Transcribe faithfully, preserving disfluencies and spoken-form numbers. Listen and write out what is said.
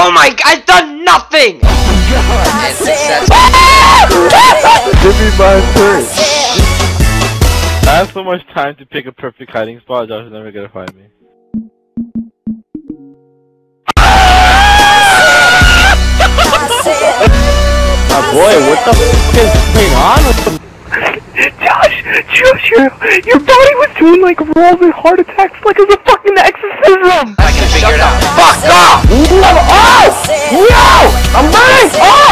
Oh my god, I've done nothing! Give me my turn. I have so much time to pick a perfect hiding spot, Josh is never gonna find me. Oh boy, what the f is going on? Josh, Josh, your, your body was doing like rolls and heart attacks like it was a fucking exorcism! I can figure it out. Fuck off! Oh! No! I'm running! Oh!